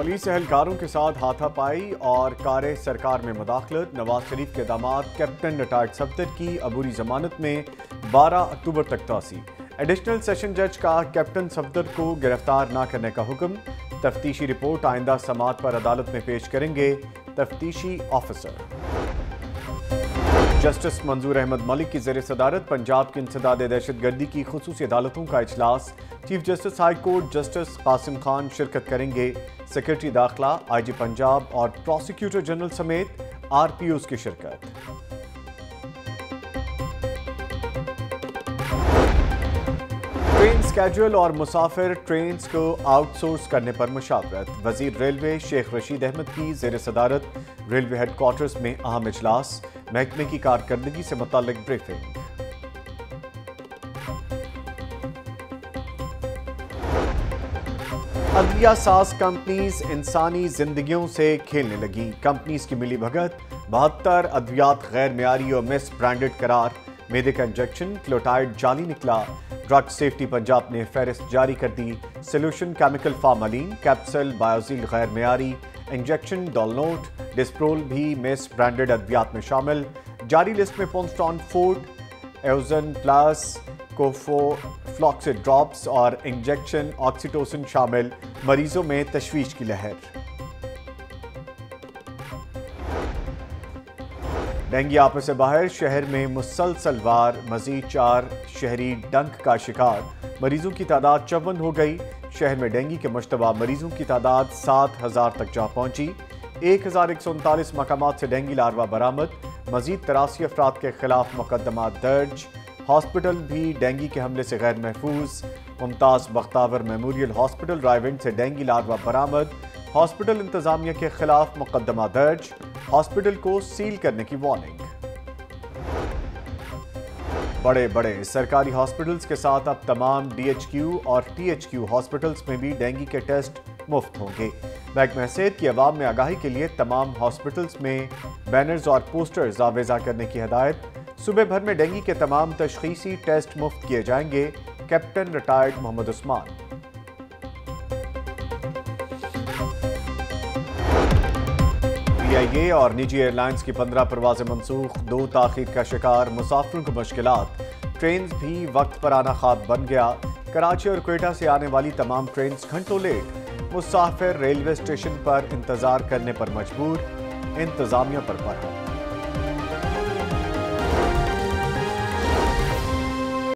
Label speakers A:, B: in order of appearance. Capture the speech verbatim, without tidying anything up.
A: Police اہلکاروں کے ساتھ ہاتھا پائی اور کار سرکار میں مداخلت۔ نواز شریف کے داماد کیپٹن ریٹائرڈ صفدر کی عبوری ضمانت میں بارہ اکتوبر تک توسیع۔ ایڈیشنل سیشن جج کا کیپٹن صفدر کو گرفتار نہ کرنے کا حکم۔ تفتیشی رپورٹ آئندہ سماعت پر عدالت میں پیش کریں گے تفتیشی آفیسر۔ جسٹس منظور احمد ملک کی زیر صدارت پنجاب کی انسداد دہشت گردی کی خصوصی عدالتوں کا اجلاس۔ Chief justice high court justice Qasim Khan شرکت کریں گے۔ سیکرٹری داخلہ، آئی جی پنجاب اور پروسیکیوٹر جنرل سمیت آر پی اوز کی شرکت۔ ٹرین سکیجول اور مسافر ٹرینز کو آؤٹ سورس کرنے پر مشاورت۔ وزیر ریلوے شیخ رشید احمد کی زیر صدارت ریلوے ہیڈ کوارٹرز میں اہم اجلاس۔ محکمے کی کارکردگی سے متعلق بریفنگ۔ عدلیہ ساز کمپنیز انسانی زندگیوں سے کھیلنے لگی۔ کمپنیز کی ملی بھگت، بہتر ادویات غیر معیاری اور مس برانڈڈ قرار۔ میدے کا انجیکشن کلوٹائڈ جعلی نکلا۔ ڈرگ سیفٹی پنجاب نے فہرست جاری کر دی۔ سلوشن کیمیکل فارمالین، کیپسول بایوزیل غیر معیاری۔ انجیکشن ڈولنوٹ، ڈسپرول بھی مس برانڈڈ ادویات میں شامل۔ جاری لسٹ میں پونسٹان فورٹ، ایوزن پلس، کوفو فلاکسڈ ڈراپس اور انجیکشن آکسیٹوسن شامل۔ مریضوں میں تشویش کی لہر۔ ڈینگی آپے سے باہر، شہر میں مسلسل وار، مزید چار شہری ڈنک کا شکار۔ مریضوں کی تعداد چون ہو گئی۔ شہر میں ڈینگی کے مشتبہ مریضوں کی تعداد سات ہزار تک جا پہنچی۔ ایک ہزار ایک سو انتالیس مقامات سے ڈینگی لاروا برآمد۔ مزید تراسی افراد کے خلاف مقدمات درج۔ ہاسپٹل بھی ڈینگی کے حملے سے غیر محفوظ۔ ممتاز بختاور میموریل ہاسپٹل رائیونڈ سے ڈینگی لاروا برآمد۔ ہاسپٹل انتظامیہ کے خلاف مقدمہ درج۔ ہاسپٹل کو سیل کرنے کی وارننگ۔ بڑے بڑے سرکاری ہاسپٹلز کے ساتھ اب تمام ڈی ایچ کیو اور ٹی ایچ کیو ہاسپٹلز میں بھی ڈینگی کے ٹیسٹ مفت ہوں گے۔ محکمہ صحت کی عوام میں آگاہی کے لیے تمام ہاسپٹلز میں بینرز اور پوسٹرز آویزاں کرنے کی ہدایت۔ صوبے بھر میں ڈینگی کے تمام تشخیصی ٹیسٹ مفت کیے جائیں گے۔ Captain retired Muhammad Usman. پی آئی اے اور نجی ایئر لائنز کی پندرہ پروازیں منسوخ۔ دو تاخیر کا شکار مسافروں کو مشکلات۔ ٹرینز بھی وقت پر آنا خواب بن گیا۔ کراچی اور کوئٹہ سے آنے والی تمام ٹرینز گھنٹوں لیٹ۔ مسافر ریلوے اسٹیشن پر انتظار کرنے پر مجبور۔ انتظامیہ پر برہم۔